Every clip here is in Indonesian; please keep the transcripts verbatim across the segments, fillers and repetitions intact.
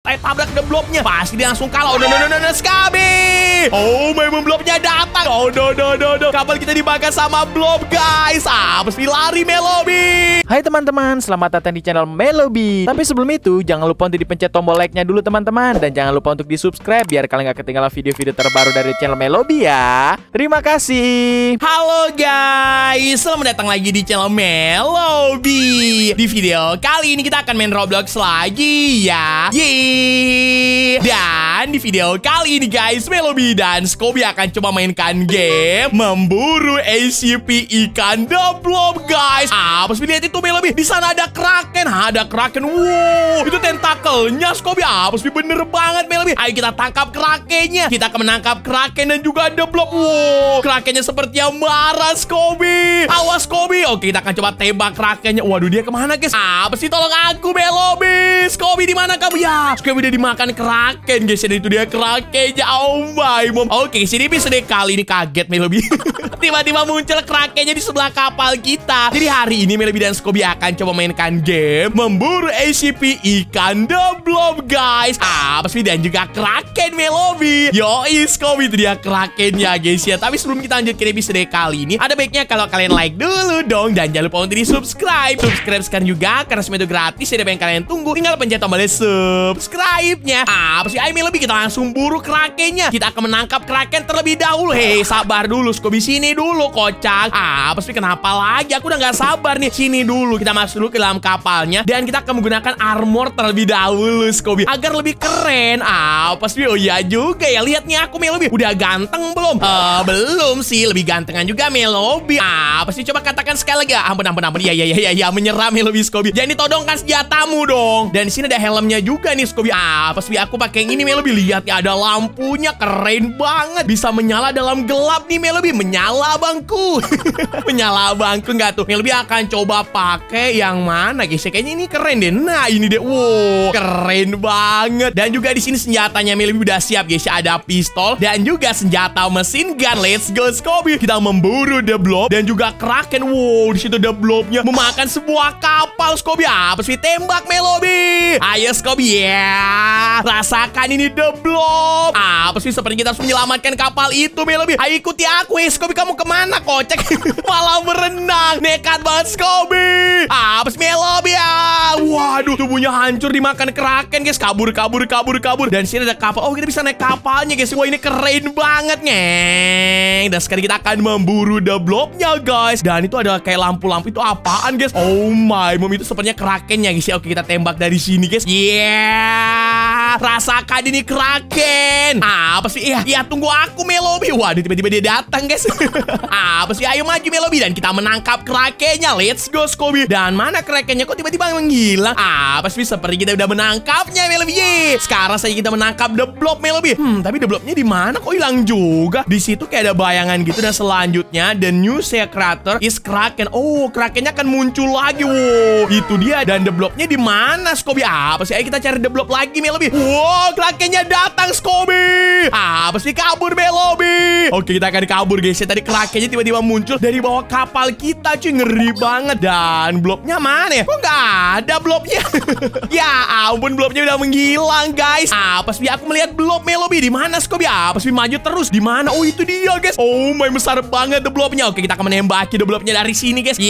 kita tabrak the blobnya. Pasti dia langsung kalah. Oh no no no no, no Scabby. Oh my, blobnya datang. Oh no no no no. Kapal kita dimakan sama blob guys. Ah, mesti lari Melobi. Hai teman-teman, selamat datang di channel Melobi. Tapi sebelum itu, jangan lupa untuk dipencet tombol like-nya dulu teman-teman. Dan jangan lupa untuk di subscribe biar kalian gak ketinggalan video-video terbaru dari channel Melobi ya. Terima kasih. Halo guys, selamat datang lagi di channel Melobi. Di video kali ini kita akan main Roblox lagi ya. Yeay. Dan di video kali ini guys, Melobi dan Scobby akan coba mainkan game memburu A C P ikan the blob guys. Apa sih, lihat itu Melobi? Di sana ada kraken, ada kraken. Wow, itu tentakelnya Scobby. Apa sih, bener banget Melobi? Ayo kita tangkap krakennya. Kita akan menangkap kraken dan juga the blob. Wow, krakennya seperti yang marah Scobby. Awas Scobby. Oke, kita akan coba tembak krakennya. Waduh, dia kemana guys? Apa sih, tolong aku Melobi. Scobby di mana kamu ya? Scobby udah dimakan kraken guys. Dan itu dia krakennya. Oh my mom. Oke, sini bisa deh, kali ini kaget Melobi. Tiba-tiba muncul krakennya di sebelah kapal kita. Jadi hari ini Melobi dan Scobby akan coba mainkan game memburu A C P ikan the blob guys. Apa sih, dan juga kraken Melobi. Yoi Scobby, itu dia krakennya guys ya. Tapi sebelum kita lanjut ke episode kali ini, ada baiknya kalau kalian like dulu dong. Dan jangan lupa untuk di subscribe. Subscribe sekarang juga karena semua itu gratis. Jadi apa yang kalian tunggu? Tinggal pencet tombol subscribe-nya. Apa sih, ayo Melobi kita langsung buru krakennya. Kita akan menangkap kraken terlebih dahulu. Hei, sabar dulu Scobby, sini dulu kocak. Apa sih, kenapa lagi? Aku udah gak sabar nih. Sini dulu, kita masuk dulu ke dalam kapalnya. Dan kita akan menggunakan armor terlebih dahulu Scobby, agar lebih keren. Apa sih, oh iya juga ya. Lihat nih aku Melobi, udah ganteng belum? Uh, belum sih, lebih gantengan juga Melobi. Apa sih, coba katakan sekali lagi. Ampun ampun ampun. Iya iya iya iya, menyerah Melobi Scobby. Jangan ditodongkan senjatamu dong. Dan di sini ada helmnya juga nih Scobby. Apa sih, aku pakai yang ini Melobi. Lihat ya, ada lampunya, keren banget. Bisa menyala dalam gelap nih Melobi. Menyala bangku. Menyala bangku nggak tuh? Melobi akan coba pakai yang mana guys? Kayaknya ini keren deh. Nah, ini deh. Wow, keren banget. Dan juga di sini senjatanya Melobi udah siap guys. Ada pistol dan juga senjata mesin gun. Let's go Scobby. Kita memburu the blob dan juga kraken. Wow, di situ the blobnya memakan sebuah kapal Scobby. Apa sih, tembak Melobi. Ayo Scobby ya. Rasakan ini the blob. Apa sih, seperti kita harus menyelamatkan kapal itu Melobi. Ayo ikuti aku ya Scobby. Kamu kemana kocek? Malah berenang. Nekat banget Scobby. Apa sih Melobi ya? Waduh, tubuhnya hancur dimakan kraken guys. Kabur kabur kabur kabur. Dan sini ada kapal. Oh, kita bisa naik kapalnya guys. Wah, ini keren banget ngeng. Dan sekarang kita akan memburu the blobnya guys. Dan itu ada kayak lampu-lampu. Itu apaan guys? Oh my mom, itu sepertinya krakennya guys ya. Oke, kita tembak dari sini guys. Yeah, rasakan ini kraken. Apa sih? Iya, iya, tunggu aku Melobi. Waduh, tiba-tiba dia datang guys. Apa sih, ayo maju Melobi. Dan kita menangkap krakennya. Let's go Scobby. Dan mana krakennya? Kok tiba-tiba menghilang? Apa sih, seperti kita udah menangkapnya Melobi. Yeay. Sekarang saja kita menangkap the blob Melobi. Hmm, tapi the blobnya di mana? Kok hilang juga? Di situ kayak ada bayangan gitu. Dan selanjutnya the new sea creator is kraken. Oh, krakennya akan muncul lagi. Wow, itu dia. Dan the blobnya di mana Scobby? Apa sih? Ayo kita cari the blob lagi Melobi. Wow, krakennya datang Scobby. Apa sih, kabur Melobi. Oke, kita akan kabur guys. Tadi krakennya tiba-tiba muncul dari bawah kapal kita cuy. Ngeri banget. Dan blobnya mana ya? Kok nggak ada blobnya? Ya ampun, blobnya udah menghilang guys. Apa sih, aku melihat blob Melobi. Di mana Scobby? Apa sih, maju terus. Di mana? Oh, itu dia guys. Oh my, besar banget the blobnya. Oke, kita akan menembaki the blobnya dari sini guys.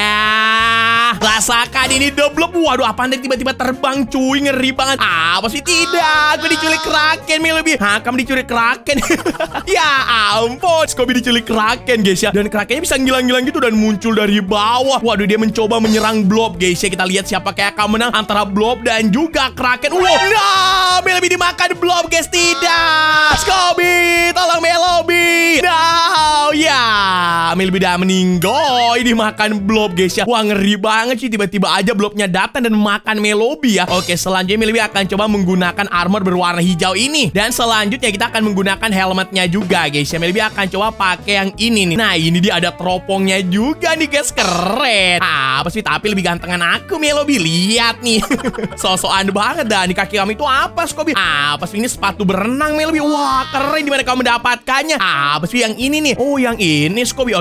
Yeah, rasakan ini the blob. Waduh, apaan tadi tiba-tiba terbang cuy. Ngeri banget. Apa sih, tidak. Aku diculik kraken Melobi. Hah, kamu diculik kraken? Ya ampun, Scobby diculik kraken guys ya. Dan krakennya bisa ngilang-ngilang gitu dan muncul dari bawah. Waduh, dia mencoba menyerang blob guys ya. Kita lihat siapa kayak akan menang antara blob dan juga kraken. Wow, nah, Melobi dimakan blob guys. Tidak, Scobby, tolong Melobi. No, ya, Melobi udah meninggal. Ini makan blob guys ya. Wah, ngeri banget sih. Tiba-tiba aja blobnya datang dan makan Melobi ya. Oke, selanjutnya Melobi akan coba menggunakan armor berwarna hijau ini. Dan selanjutnya kita akan menggunakan helmetnya juga guys ya. Melobi akan coba pakai yang ini nih. Nah, ini dia ada teropongnya juga nih guys. Keren. Apa sih, tapi lebih gantengan aku Melobi. Lihat nih. So-soan banget dah. Di kaki kamu itu apa Scobby? Apa sih, ini sepatu berenang Melobi. Wah, keren. Dimana kamu mendapatkannya? Apa sih yang ini nih? Oh, yang ini Scobby. Oke,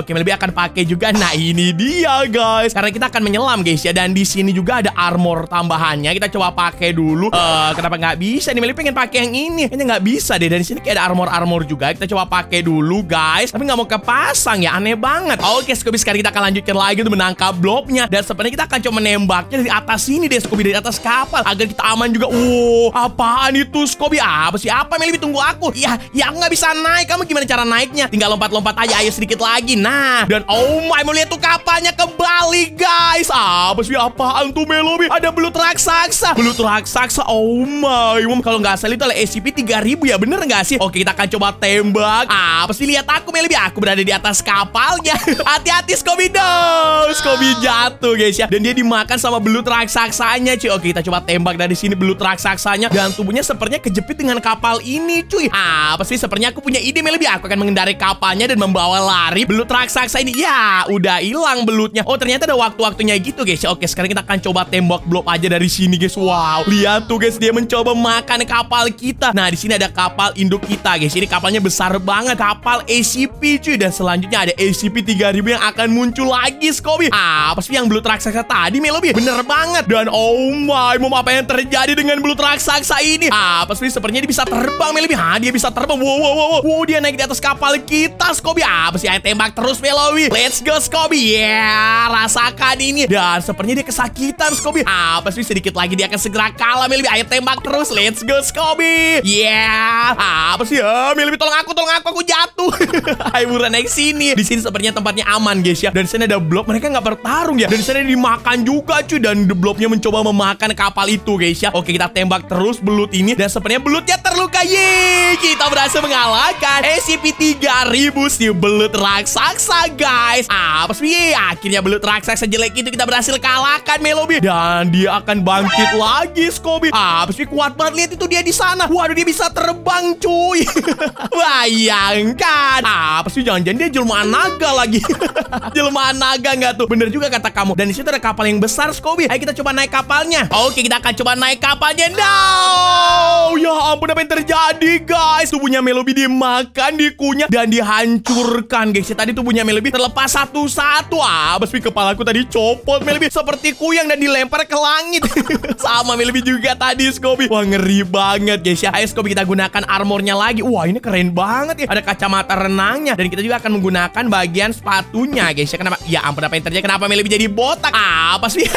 Oke, Melby akan pakai juga. Nah, ini dia guys. Karena kita akan menyelam guys ya. Dan di sini juga ada armor tambahannya. Kita coba pakai dulu. Uh, kenapa nggak bisa nih? Melby pengen pakai yang ini. Kayaknya nggak bisa deh. Dan di sini kayak ada armor-armor juga. Kita coba pakai dulu guys. Tapi nggak mau kepasang ya. Aneh banget. Oke, Scooby, sekarang kita akan lanjutkan lagi untuk menangkap blobnya. Dan sebenarnya kita akan coba menembaknya dari atas sini deh, Scooby, dari atas kapal agar kita aman juga. Wow, apaan itu Scooby? Apa sih? Apa Melby? Tunggu aku. Ya, ya aku nggak bisa naik. Kamu gimana cara naiknya? Tinggal lompat-lompat aja. Ayo sedikit lagi. Nah, dan oh my, mau lihat tuh kapalnya kembali guys. Apa sih? Apaan tuh Melby? Ada belut raksasa. Belut raksasa. Oh my, kalau nggak salah itu adalah S C P tiga ribu ya. Bener nggak sih? Oke, kita akan coba tembak. Apa sih? Lihat aku Melby. Aku berada di atas kapalnya. Hati-hati Scooby dong. Scooby jatuh guys ya. Dan dia dimakan sama belut raksasanya cuy. Oke, kita coba tembak dari sini belut raksasanya. Dan tubuhnya sepertinya kejepit dengan kapal ini cuy. Apa sih? Sepertinya aku punya ide Melby. Aku akan mengendarai kapalnya dan membawa lari belut raksasa ini. Ya, udah hilang belutnya. Oh, ternyata ada waktu-waktunya gitu guys. Oke, sekarang kita akan coba tembak blob aja dari sini guys. Wow, lihat tuh guys, dia mencoba makan kapal kita. Nah, di sini ada kapal induk kita guys. Ini kapalnya besar banget, kapal S C P cuy. Dan selanjutnya ada S C P tiga ribu yang akan muncul lagi Scooby. Apa sih yang belut raksasa tadi Melby? Bener banget. Dan oh my, mau apa yang terjadi dengan belut raksasa ini? Apa sih? Sepertinya dia bisa terbang Melby. Hah, dia bisa terbang. Wow, wow, wow. Wow, dia naik di atas kapal kita Scooby. Apa sih? Ayo tembak terus Melby. Let's go Scooby. Yeah, rasakan ini. Dan sepertinya dia kesakitan Scooby. Apa sih? Sedikit lagi dia akan segera kalah Melby. Ayo tembak terus. Let's go Scooby. Yeah. Apa sih? Ah, Melby, tolong aku, tolong aku, aku jatuh. Ayo buruan naik sini. Di sini sepertinya tempatnya aman guys ya. Dan di sini ada blob. Mereka nggak bertarung ya. Dan di sana dimakan juga cuy. Dan the blobnya mencoba memakan kapal itu guys ya. Oke, kita tembak terus belut ini. Dan sepertinya belutnya terluka. Yeay, kita berhasil mengalahkan S C P tiga ribu si belut raksasa guys. Apa sih? Akhirnya belut raksasa jelek itu kita berhasil kalahkan Melby. Dan dia akan bangkit lagi Scooby. Apa sih? Kuat banget. Lihat itu dia di sana. Waduh, dia bisa terbang cuy. Bayangkan. Apa sih? Jangan-jangan dia jelmaan naga lagi. Jelmaan naga nggak tuh? Bener juga kata kamu. Dan di situ ada kapal yang besar Scooby. Ayo kita coba naik kapalnya. Oke, kita akan coba naik kapalnya. No, ya ampun, apa yang terjadi guys? Tubuhnya Melby dimakan, dikunyah dan dihancurkan guys. Tadi tubuhnya Melby terlepas satu-satu. Ah, bespi kepalaku tadi copot Melby seperti kuyang dan dilempar ke langit. Sama Melby juga tadi Scooby. Wah, ngeri banget guys ya. Ayo Scooby, kita gunakan armornya lagi. Wah, ini keren banget ya. Ada kacamata renangnya. Dan kita juga akan menggunakan bagian sepatunya guys ya. Kenapa? Ya ampun, apa yang terjadi? Kenapa Melby jadi botak? Apa sih?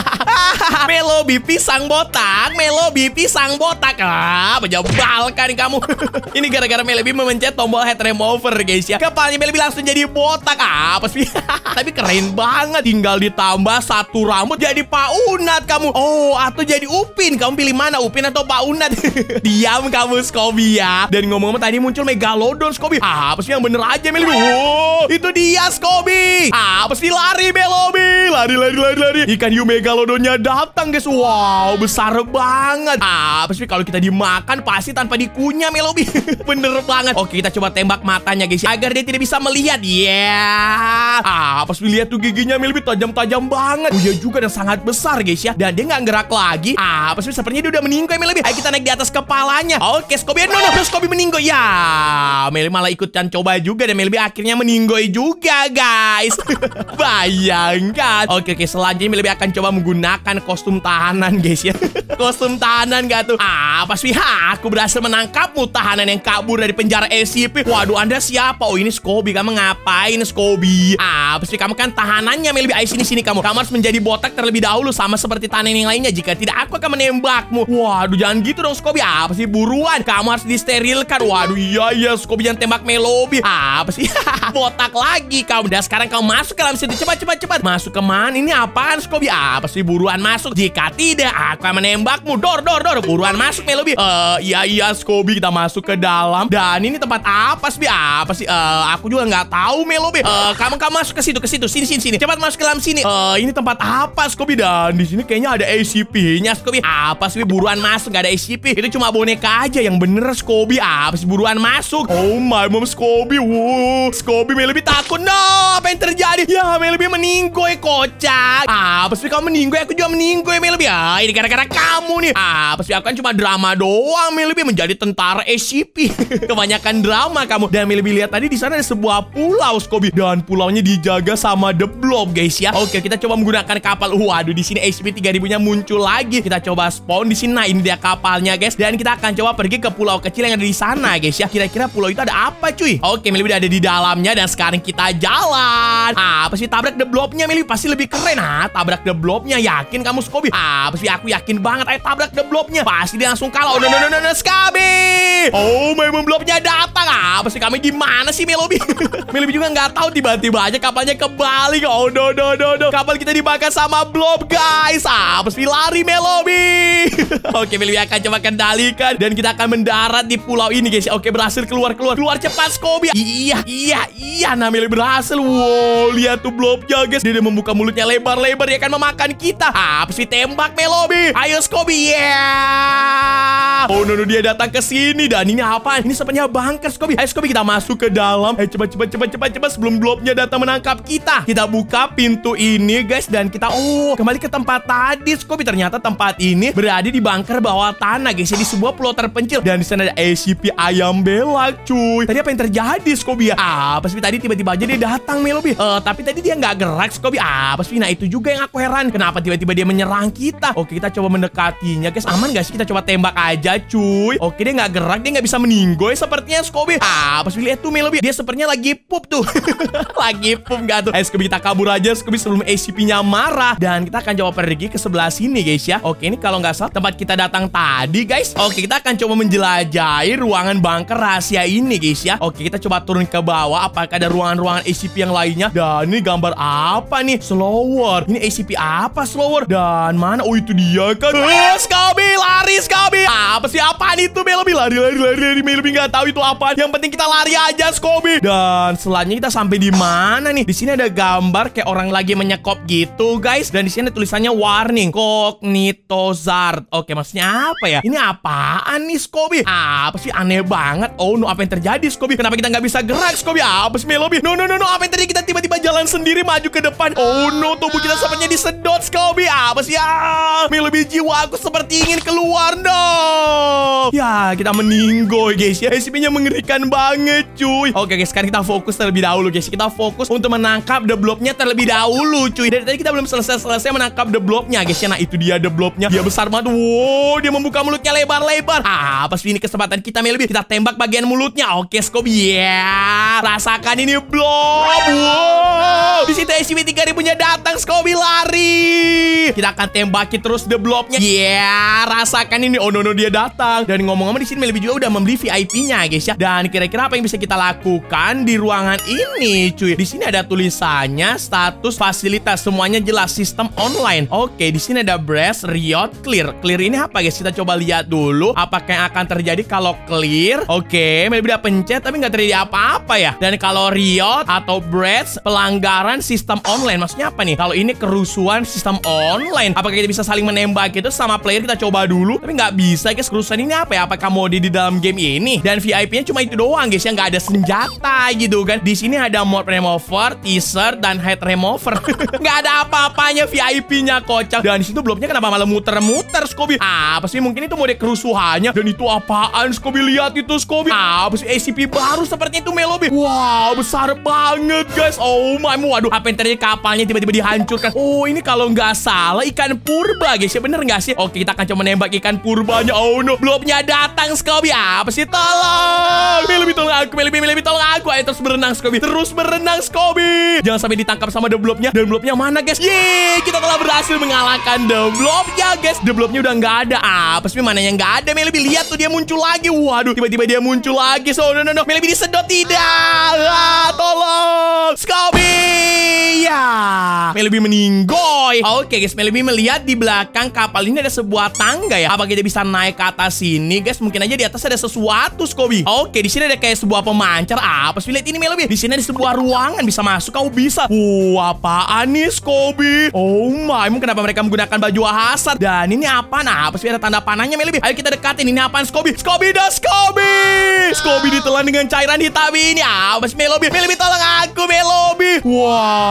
Melby pisang botak. Melby pisang botak. Ah, menyebalkan kamu. Ini gara-gara Melby memencet tombol head remover guys ya. Kepalanya Melby langsung jadi botak. Apa sih? Tapi keren banget. Tinggal ditambah satu rambut jadi Pak Unat kamu. Oh, atau jadi Upin. Kamu pilih mana? Upin atau Pak Unat? Diam kamu Scooby ya. Dan ngomong-ngomong tadi muncul Megalodon Scooby. Apa sih? Yang bener aja Melby. Wow, itu dia Scooby. Apa sih? Lari Melby. Lari, lari, lari, lari. Ikan hiu Megalodonnya datang guys. Wow, besar banget. Apa sih? Kalau kita dimakan pasti tanpa dikunyah Melby. Bener banget. Oke, kita coba tembak matanya guys agar dia tidak bisa melihat. Yeah. Apa sih? Lihat tuh giginya Melby, tajam-tajam banget. Oh iya juga, dan sangat besar guys ya. Dan dia nggak gerak lagi. Apa sih? Sepertinya dia udah meninggoy Melby. Ayo kita naik di atas kepalanya. Oke Scooby. No, no, no. Scooby meninggoy. Ya, Melby malah ikutan coba juga. Dan Melby akhirnya meninggoy juga guys. Bayangkan. Oke, oke. Selanjutnya Melby akan coba menggunakan kostum tahanan guys ya. Kostum tahanan gak tuh? Apa sih? Ha, aku berhasil menangkapmu, tahanan yang kabur dari penjara S C P. Waduh, Anda siapa? Oh, ini Scooby. Kamu ngapain Scooby? Apa sih? Kamu kan tahanannya Melby. Ayo sini sini kamu. Kamu harus menjadi botak terlebih dahulu sama seperti tahanan yang lainnya. Jika tidak, aku akan menembakmu. Waduh, jangan gitu dong Scooby. Apa sih? Buruan. Kamu harus disterilkan. Waduh, iya iya Scooby, jangan tembak Melby. Apa sih? Botak lagi kamu. Dan sekarang kamu masuk ke dalam situ. Cepat cepat cepat. Masuk ke mana? Ini apaan Scooby? Apa sih? Buruan masuk. Jika tidak, aku akan menembakmu. Dor dor dor. Buruan masuk Melby. Eh, uh, iya iya Scooby, kita masuk ke dalam. Dan ini tempat apa sih? Apa sih? Uh, aku juga nggak tahu Melby. Uh, kamu kamu masuk ke situ ke situ. Sini sini sini. Cepat masuk ke dalam sini. Uh, ini tempat apa Scooby? Dan di sini kayaknya ada S C P-nya Scooby. Apa sih? Buruan masuk. Gak ada S C P. Itu cuma boneka aja yang bener Scooby. Apa sih? Buruan masuk. Oh my mom Scooby. Wow. Scooby, Melby takut. No, apa yang terjadi? Ya, Melby meninggoy, kocak. Apa sih? Kamu meninggoy, aku juga meninggoy Melby. Ah, ini gara-gara kamu nih. Apa sih? Aku kan cuma drama doang. doang Melobi menjadi tentara S C P. Kebanyakan drama kamu. Dan Melobi lihat tadi di sana ada sebuah pulau Scooby dan pulaunya dijaga sama The Blob guys ya. Oke, kita coba menggunakan kapal. Waduh, di sini S C P tiga ribu-nya muncul lagi. Kita coba spawn di sini. Nah, ini dia kapalnya guys. Dan kita akan coba pergi ke pulau kecil yang ada di sana guys ya. Kira-kira pulau itu ada apa cuy? Oke, Melobi udah ada di dalamnya dan sekarang kita jalan. Ah, apa sih tabrak The Blob-nya Melobi? Pasti lebih keren. Ah, tabrak The Blob-nya. Yakin kamu Scooby? Ah, apa sih aku yakin banget. Ayo tabrak The Blob-nya. Pasti dia langsung kalah. Oh, no no no no, no Scooby. Oh, my Blob-nya datang. Ah, apa sih kami di mana sih Melobi? Melobi juga nggak tahu, tiba-tiba aja kapalnya kebalik. Oh, no no no no. Kapal kita dibakar sama Blob guys. Ah, apa sih lari Melobi? Oke, Melobi akan coba kendalikan dan kita akan mendarat di pulau ini guys. Oke, berhasil keluar keluar. Keluar cepat Scooby. Iya, iya, iya. Nah, Melobi berhasil. Wow, lihat tuh Blobnya guys. Dia, dia membuka mulutnya lebar-lebar. Dia akan memakan kita. Ah, apa sih tembak Melobi? Ayo Scooby. Yeah. Oh, no, no, dia datang ke sini. Dan ini apa? Ini sepertinya bunker Scooby. Ayo Scooby, kita masuk ke dalam. Ayo cepat cepat cepat cepat cepat sebelum Blobnya datang menangkap kita. Kita buka pintu ini guys dan kita oh, kembali ke tempat tadi Scooby. Ternyata tempat ini berada di bunker bawah tanah guys. Di sebuah pulau terpencil dan di sana ada S C P ayam belak cuy. Tadi apa yang terjadi Scooby ya? Ah, apa sih tadi tiba-tiba aja dia datang Melobi. Eh, tapi tadi dia nggak gerak Scooby. Ah, apa sih? Nah, itu juga yang aku heran. Kenapa tiba-tiba dia menyerang kita? Oke, kita coba mendekatinya guys. Aman gak sih? Kita coba tembak aja cuy. Oke, dia nggak gerak, dia nggak bisa meninggoy sepertinya Scooby. Ah, apa sih? Lihat tuh Melobi. Dia sepertinya lagi pup tuh. Lagi pup nggak tuh? Ayo Scooby, kita kabur aja Scooby sebelum S C P-nya marah. Dan kita akan coba pergi ke sebelah sini guys ya. Oke, ini kalau nggak salah tempat kita datang tadi guys. Oke, kita akan coba menjelajahi ruangan bunker rahasia ini guys ya. Oke, kita coba turun ke bawah. Apakah ada ruangan-ruangan S C P yang lainnya? Dan ini gambar apa nih? Slower. Ini S C P apa Slower? Dan mana? Oh, itu dia kan. Eh, Scooby, lari Scooby. Apa sih apaan itu Melobi? Lari, lari, lari, lari. Melobi nggak tahu itu apa. Yang penting kita lari aja Scooby. Dan selanjutnya kita sampai di mana nih? Di sini ada gambar kayak orang lagi menyekop gitu guys. Dan di sini ada tulisannya warning Cognitozard. Oke, maksudnya apa ya? Ini apaan nih Scooby? Apa sih aneh banget? Oh no, apa yang terjadi Scooby? Kenapa kita nggak bisa gerak Scooby? Apa sih Melobi? No no no no, apa yang terjadi? Kita tiba-tiba jalan sendiri maju ke depan. Oh no, tubuh kita sepertinya disedot Scooby. Apa sih ah? Melobi, jiwa aku seperti ingin keluar dong. Ya, kita meninggoy guys ya. S C P-nya mengerikan banget cuy. Oke guys, sekarang kita fokus terlebih dahulu guys. Kita fokus untuk menangkap The Blob-nya terlebih dahulu cuy. Dari tadi kita belum selesai-selesai menangkap The Blob-nya guys ya. Nah, itu dia The Blob-nya. Dia besar banget. Wow, dia membuka mulutnya lebar-lebar. Ah, apa sih ini kesempatan kita Melobi? Kita tembak bagian mulutnya. Oke Scooby. Ya, rasakan ini Blob. Wow. Di situ S C P tiga ribu-nya datang Scooby, lari. Kita akan tembaki terus The Blob-nya. Ya, rasakan ini. Oh no no, dia datang. Dan ngomong-ngomong di sini Melobi juga udah membeli V I P-nya guys ya. Dan kira-kira apa yang bisa kita lakukan di ruangan ini cuy? Di sini ada tulisannya status fasilitas, semuanya jelas, sistem online. Oke, di sini ada Brass, Riot, Clear. Clear ini apa guys? Kita coba lihat dulu apakah yang akan terjadi kalau clear. Oke, Melobi udah pencet tapi nggak terjadi apa-apa ya. Dan kalau Riot atau Brass, pelanggaran sistem online. Maksudnya apa nih? Kalau ini kerusuhan sistem online, apakah kita bisa saling menembak itu sama player? Kita coba dulu. Tapi nggak bisa guys. Kerusuhan ini apa ya? Apakah mode di dalam game ini? Dan V I P-nya cuma itu doang guys ya, nggak ada senjata gitu kan. Di sini ada mode remover, teaser, dan head remover. Nggak ada apa-apanya V I P-nya, kocak. Dan di situ Blobnya kenapa malah muter-muter Scooby? Ah, apa sih? Mungkin itu mode kerusuhannya. Dan itu apaan Scooby? Lihat itu Scooby. Ah, apa sih? S C P baru seperti itu Melobi. Wow, besar banget guys. Oh my, waduh, apa yang terjadi? Kapalnya tiba-tiba dihancurkan. Oh, ini kalau nggak salah ikan purba guys ya, bener nggak sih? Oke, kita akan coba menembak ikan purbanya. Oh no, Blobnya datang Scooby. Apa sih? Tolong Melobi, tolong aku. Melobi, Melobi, tolong aku. Ayo terus berenang Scooby. Terus berenang Scooby. Jangan sampai ditangkap sama The Blob-nya. Dan Blob-nya mana guys? Yeay, kita telah berhasil mengalahkan The Blob-nya guys. The Blob-nya udah nggak ada. Apa sih mana yang nggak ada Melobi? Lihat tuh dia muncul lagi. Waduh, tiba-tiba dia muncul lagi. So no no no, Melobi disedot tidak. Ah, tolong Scooby. Ya, Melobi meninggoy. Oke guys, Melobi melihat di belakang kapal ini ada sebuah tangga ya. Apa kita bisa naik ke atas sini guys? Mungkin aja di atas ada sesuatu Scooby. Oke, di sini ada kayak sebuah pemancar. Apa sih? Lihat ini Melobi. Di sini ada sebuah ruangan bisa masuk. Kau bisa. Wow, apaan nih Scooby? Oh my, emang kenapa mereka menggunakan baju hasad? Dan ini apa? Nah, apa sih ada tanda panahnya Melobi? Ayo kita dekatin. Ini apaan Scooby? Scooby dah Scooby. Scooby ditelan dengan cairan hitam ini. Apa sih Melobi? Melobi tolong aku Melobi. Wow, kamu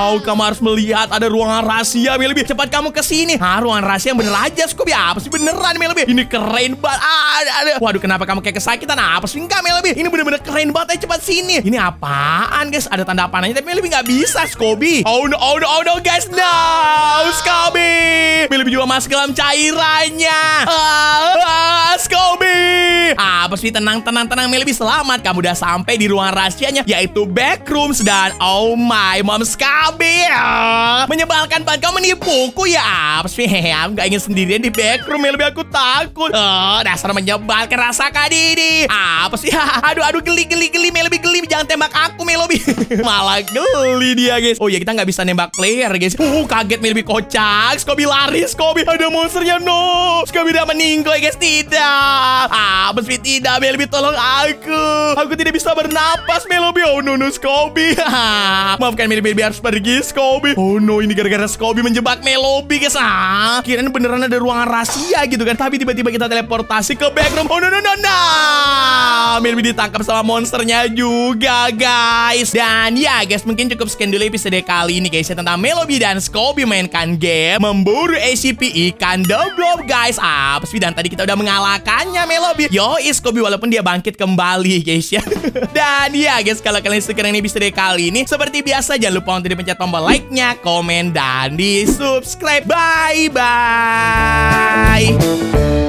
harus melihat ada ruangan rahasia, Melody. Cepat kamu ke sini. Ah, ruangan rahasia yang bener aja, Scooby. Apa sih beneran, Melody? Ini keren banget. Ah, ada. Waduh, kenapa kamu kayak kesakitan? Apa sih enggak, Melody? Ini bener-bener keren banget. Ayo cepat sini. Ini apaan, guys? Ada tanda panahnya, tapi Melody nggak bisa, Scooby. Oh no, oh no, oh no, guys. No, Scooby. Melody juga masuk ke dalam cairannya. Ah, ah, Scooby. Apa sih? Tenang, tenang, tenang, Melody. Selamat. Kamu udah sampai di ruangan rahasianya, yaitu backrooms. Dan oh my, Mom Scooby. Ah, menyebalkan banget. Kamu menipuku ya? Apa sih? Aku gak ingin sendirian di backroom, Melody. Aku takut. Oh, dasar menyebalkan. Rasakan ini. Apa sih? Aduh, aduh, geli, geli, geli, Melody, geli. Jangan tembak aku, Melody. Malah geli dia, guys. Oh ya, kita nggak bisa nembak player, guys. Uh, kaget, Melody. Kocak. Scooby lari, Scooby. Ada monsternya, no. Scooby udah meninggal, guys. Tidak. Apa sih? Tidak, Melody. Tolong aku. Aku tidak bisa bernapas, Melody. Oh no, no, Scooby. Maafkan Melody, Melody harus pergi, Scooby. Oh no, ini gara-gara Scooby menjebak Melody, guys. Ah, kirain beneran ada ruangan rahasia gitu kan. Tapi tiba-tiba kita teleportasi ke backroom. Oh no, no, no, no. Melody ditangkap sama monsternya juga, guys. Dan ya, guys, mungkin cukup sekian dulu episode kali ini, guys, ya, tentang Melody dan Scooby mainkan game memburu S C P ikan The Blob, guys. Apa sih? Dan tadi kita udah mengalahkannya, Melody. Yo, Scooby walaupun dia bangkit kembali, guys, ya. Dan ya, guys, kalau kalian suka dengan episode kali ini, seperti biasa jangan lupa untuk dipencet tombol like-nya, komen, dan di subscribe. Bye bye.